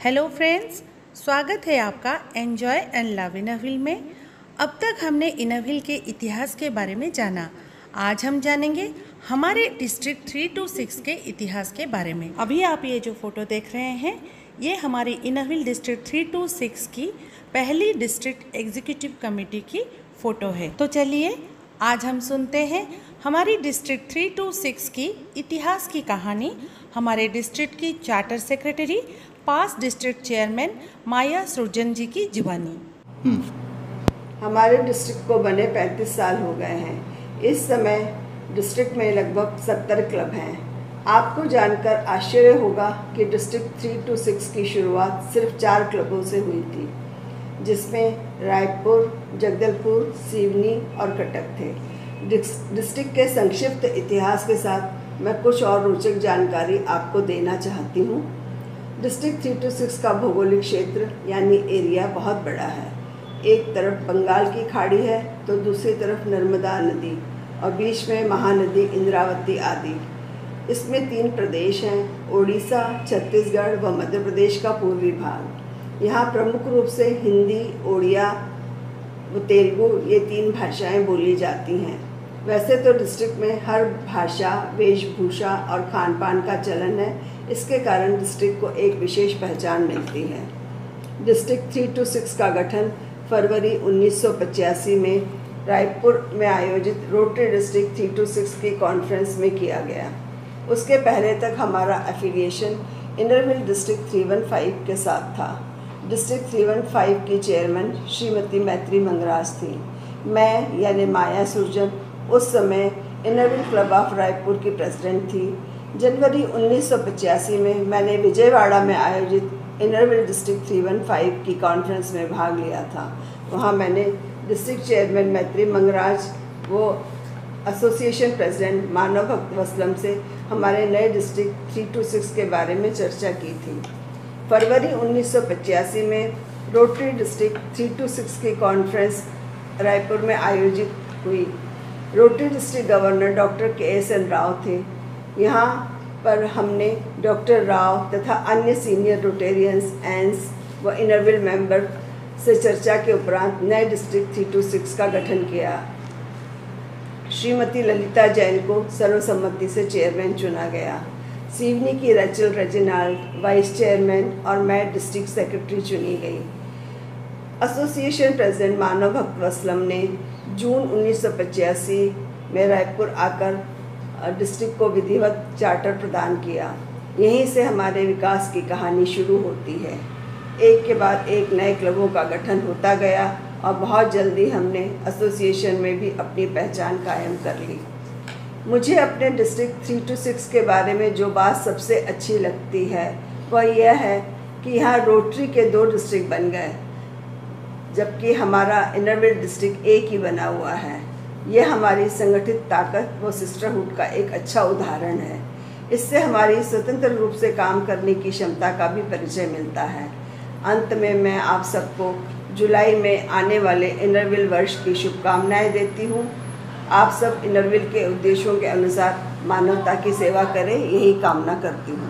Hello friends, स्वागत है आपका एन्जॉय एंड लव इनरव्हिल में। अब तक हमने इनरव्हिल के इतिहास के बारे में जाना। आज हम जानेंगे हमारे डिस्ट्रिक्ट 3 to 6 के इतिहास के बारे में। अभी आप ये जो फोटो देख रहे हैं, ये हमारी इनरव्हिल डिस्ट्रिक्ट 3 to 6 की पहली डिस्ट्रिक्ट एग्जीक्यूटिव कमेटी की फ़ोटो है। तो चलिए आज हम सुनते हैं हमारी डिस्ट्रिक्ट 3 to 6 की इतिहास की कहानी। हमारे डिस्ट्रिक्ट की charter secretary, past district chairman Maya Srijan ji की जुबानी। हमारे डिस्ट्रिक्ट को बने 35 साल हो गए हैं। इस समय डिस्ट्रिक्ट में लगभग 70 क्लब हैं। आपको जानकर आश्चर्य होगा कि डिस्ट्रिक्ट 3 to 6 की शुरुआत सिर्फ 4 क्लबों से हुई थी, जिसमें रायपुर, जगदलपुर, सिवनी और कटक थे। डिस्ट्रिक्ट के संक्षिप्त इतिहास के साथ मैं कुछ और रोचक जानकारी आपको देना चाहती हूँ। डिस्ट्रिक्ट 3 to 6 का भौगोलिक क्षेत्र यानी एरिया बहुत बड़ा है। एक तरफ बंगाल की खाड़ी है तो दूसरी तरफ नर्मदा नदी और बीच में महानदी इंद्रावती आदि। इसमें 3 प्रदेश हैं, ओडिशा, छत्तीसगढ़ व मध्य प्रदेश का पूर्वी भाग। यहाँ प्रमुख रूप से हिंदी, ओडिया व तेलुगु ये 3 भाषाएं बोली जाती हैं। वैसे तो डिस्ट्रिक्ट में हर भाषा, वेशभूषा और खान पान का चलन है। इसके कारण डिस्ट्रिक्ट को एक विशेष पहचान मिलती है। डिस्ट्रिक्ट 3 to 6 का गठन फरवरी 1985 में रायपुर में आयोजित रोटरी डिस्ट्रिक्ट 3 to 6 की कॉन्फ्रेंस में किया गया। उसके पहले तक हमारा एफिलिएशन इनरव्हिल डिस्ट्रिक्ट 315 के साथ था। डिस्ट्रिक्ट 315 की चेयरमैन श्रीमती मैत्री मंगराज थी। मैं यानी माया सृजन उस समय इनरव्हिल क्लब ऑफ रायपुर की प्रेसिडेंट थी। जनवरी 1985 में मैंने विजयवाड़ा में आयोजित इनरव्हिल डिस्ट्रिक्ट 315 की कॉन्फ्रेंस में भाग लिया था। वहाँ मैंने डिस्ट्रिक्ट चेयरमैन मैत्री मंगराज वो एसोसिएशन प्रेसिडेंट मानव भक्त वसलम से हमारे नए डिस्ट्रिक्ट 3 to 6 के बारे में चर्चा की थी। फरवरी 1985 में रोटरी डिस्ट्रिक्ट 3 to 6 की कॉन्फ्रेंस रायपुर में आयोजित हुई। Rotary district governor doctor KSN Rao थे। यहाँ पर हमने डॉक्टर राव तथा अन्य सीनियर रोटेरियंस, एंस व इनरव्हिल मेंबर से चर्चा के उपरांत नए डिस्ट्रिक्ट 3 to 6 का गठन किया। श्रीमती ललिता जैन को सर्वसम्मति से चेयरमैन चुना गया। सिवनी की रचल रेजिनाल्ड वाइस चेयरमैन और मैं डिस्ट्रिक्ट सेक्रेटरी चुनी गई। एसोसिएशन प्रेसिडेंट मानव भक्त वसलम ने जून 1985 में रायपुर आकर डिस्ट्रिक्ट को विधिवत चार्टर प्रदान किया। यहीं से हमारे विकास की कहानी शुरू होती है। एक के बाद एक नए क्लबों का गठन होता गया और बहुत जल्दी हमने एसोसिएशन में भी अपनी पहचान कायम कर ली। मुझे अपने डिस्ट्रिक्ट 3 to 6 के बारे में जो बात सबसे अच्छी लगती है वह यह है कि यहाँ रोटरी के 2 डिस्ट्रिक्ट बन गए, जबकि हमारा इनरव्हिल डिस्ट्रिक्ट एक ही बना हुआ है। यह हमारी संगठित ताकत व सिस्टरहुड का एक अच्छा उदाहरण है। इससे हमारी स्वतंत्र रूप से काम करने की क्षमता का भी परिचय मिलता है। अंत में मैं आप सबको जुलाई में आने वाले इनरव्हिल वर्ष की शुभकामनाएं देती हूँ। आप सब इनरव्हिल के उद्देश्यों के अनुसार मानवता की सेवा करें, यही कामना करती हूँ।